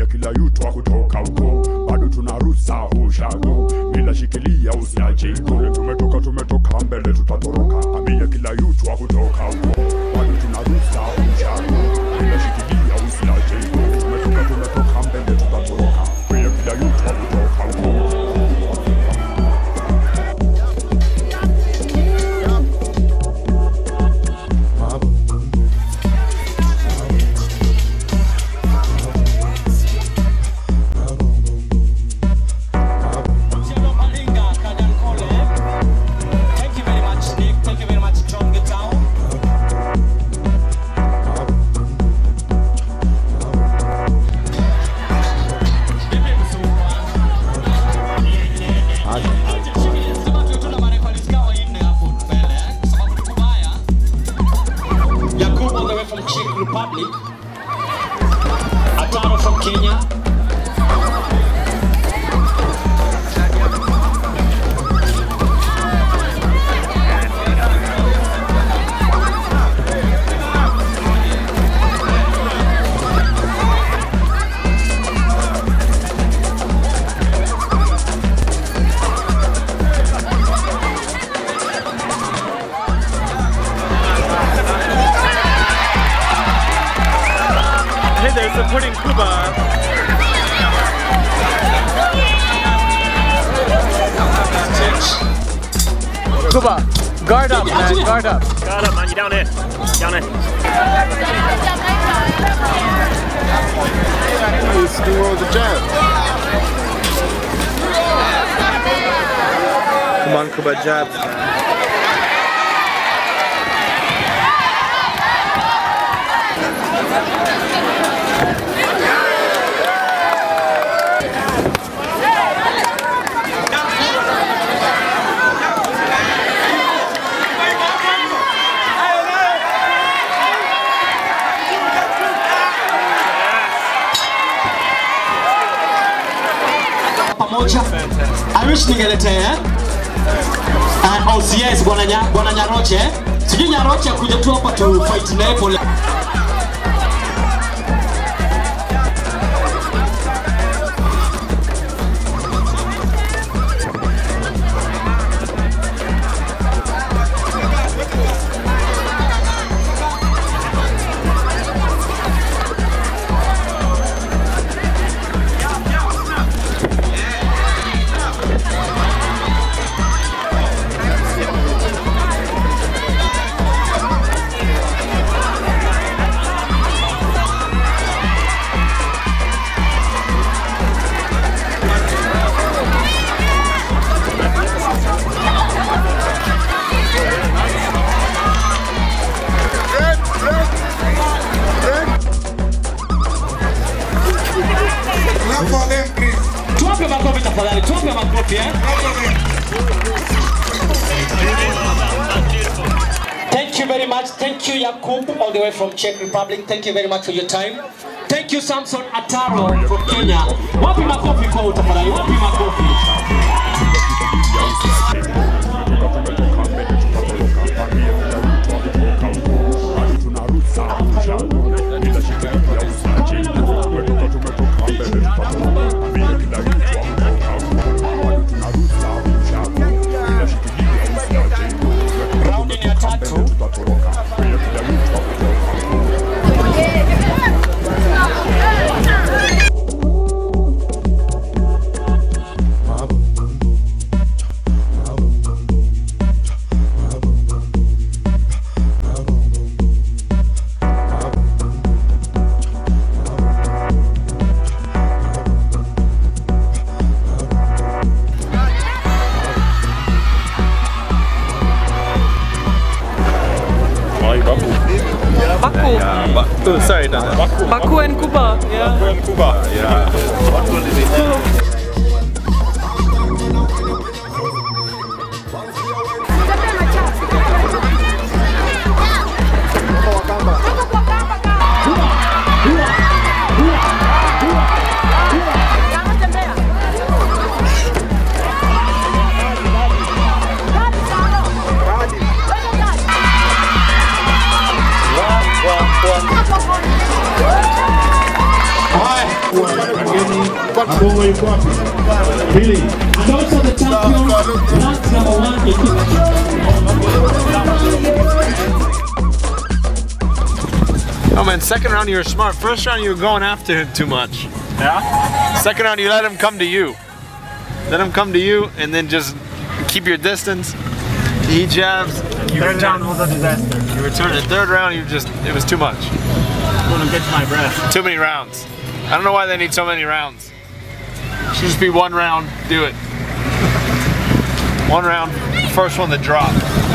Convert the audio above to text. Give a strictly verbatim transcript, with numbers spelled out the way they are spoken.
kila yutu wa kutoka huko, bado tunarusa ushago, bila shikilia usiache iko. Tumetoka tumetoka mbele tutatoroka, ambia kila yutu wa kutoka huko, bado tunarusa ushago, bila shikilia usiache iko. Tumetoka tumetoka mbele tutatoroka, ambia kila yutu wa kutoka huko. Republic, Ataro from Kenya. They're supporting Cuba. Cuba, guard up, man, guard up. Guard up, man, you down here. Down here. Let's do all the jab. Come on, Cuba, jab. I wish ningelete eh? Uh, oh yes, bwana nya, bwana Nyaroche. Sijui Nyaroche kuja tu hapa tu fight naye pole. Tuwape makofi tafadhali, tuwape makofi eh. Thank you very much. Thank you Yakub all the way from Czech Republic. Thank you very much for your time. Thank you Samson Ataro from Kenya. Wapi makofi kwa tafadhali, wapi makofi. Baku. Yeah, Baku. Oh, sorry, Dana. Baku. Baku and Cuba. Yeah. Baku and Cuba. Yeah. What will it be? Alright. Abongo yuko wapi? Billy. And also the champion, rank number one Oh man, second round you were smart. First round you were going after him too much. Yeah? Second round you let him come to you. Let him come to you and then just keep your distance. He jabs. You Third return. round was a disaster. You return it. Third round you just, it was too much. Couldn't catch my breath. Too many rounds. I don't know why they need so many rounds. Should just be one round, do it. One round, first one to drop.